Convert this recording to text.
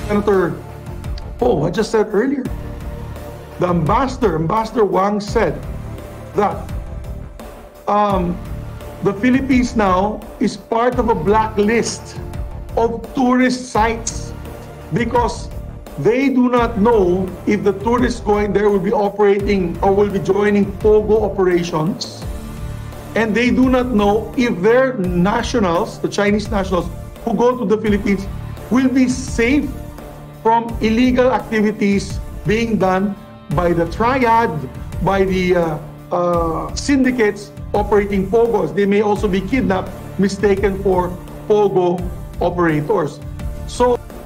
Senator Poe had just said earlier. The Ambassador Huang said that the Philippines now is part of a blacklist of tourist sites because they do not know if the tourists going there will be operating or will be joining POGO operations. And they do not know if their nationals, the Chinese nationals who go to the Philippines, will be safe from illegal activities being done by the triad, by the syndicates operating POGOs. They may also be kidnapped, mistaken for POGO operators. So